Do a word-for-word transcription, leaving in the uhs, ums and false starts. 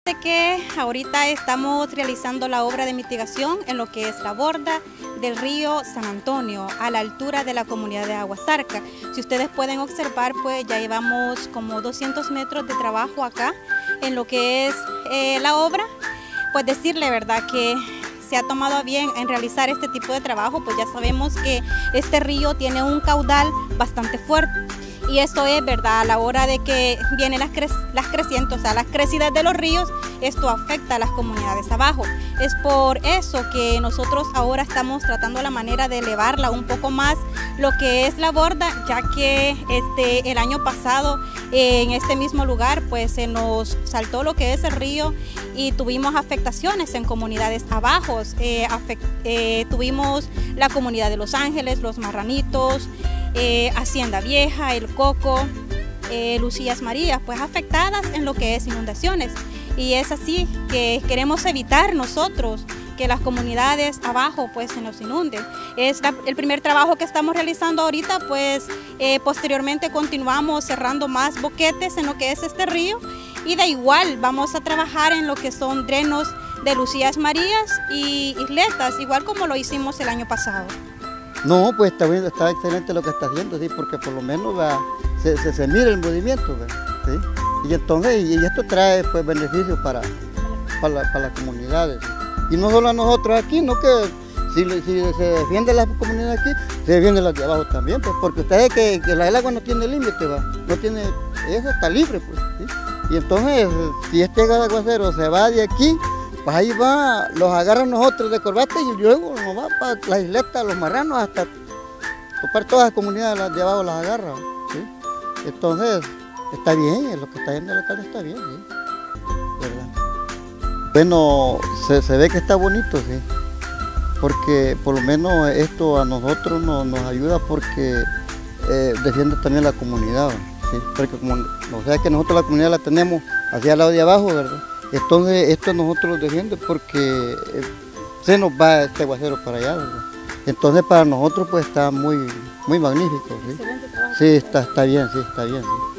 Que ahorita estamos realizando la obra de mitigación en lo que es la borda del río San Antonio, a la altura de la comunidad de Aguasarca. Si ustedes pueden observar, pues ya llevamos como doscientos metros de trabajo acá en lo que es eh, la obra. Pues decirle, verdad, que se ha tomado bien en realizar este tipo de trabajo, pues ya sabemos que este río tiene un caudal bastante fuerte. Y esto es verdad, a la hora de que vienen las, cre las crecientes, o sea, las crecidas de los ríos, esto afecta a las comunidades abajo. Es por eso que nosotros ahora estamos tratando la manera de elevarla un poco más, lo que es la borda, ya que este, el año pasado eh, en este mismo lugar pues se nos saltó lo que es el río y tuvimos afectaciones en comunidades abajo. Eh, eh, tuvimos la comunidad de Los Ángeles, Los Marranitos, Eh, Hacienda Vieja, El Coco, eh, Lucías Marías, pues afectadas en lo que es inundaciones. Y es así que queremos evitar nosotros que las comunidades abajo pues se nos inunden. Es la, el primer trabajo que estamos realizando ahorita, pues eh, posteriormente continuamos cerrando más boquetes en lo que es este río y de igual vamos a trabajar en lo que son drenos de Lucías Marías y isletas, igual como lo hicimos el año pasado. No, pues está, bien, está excelente lo que está haciendo, ¿sí? Porque por lo menos va, se, se, se mira el movimiento, ¿sí? Y entonces y esto trae pues, beneficios para, para, la, para las comunidades. Y no solo a nosotros aquí, no que si, si se defiende las comunidades aquí, se defienden las de abajo también, pues, porque ustedes que, que el agua no tiene límite, ¿va? No tiene, eso está libre, pues, ¿sí? Y entonces si este aguacero se va de aquí, pues ahí va, los agarran nosotros de corbata y luego nos va para las isletas, los marranos, hasta para todas las comunidades de abajo las agarran, ¿sí? Entonces, está bien, lo que está haciendo el alcalde está bien, ¿sí? ¿Verdad? Bueno, se, se ve que está bonito, sí, porque por lo menos esto a nosotros nos, nos ayuda porque eh, defiende también la comunidad, ¿sí? Porque como, o sea que nosotros la comunidad la tenemos hacia el lado de abajo, ¿verdad? Entonces esto nosotros lo defiende porque se nos va este aguacero para allá, ¿verdad? Entonces para nosotros pues está muy, muy magnífico, ¿sí? Sí, está, está bien, sí, está bien, sí.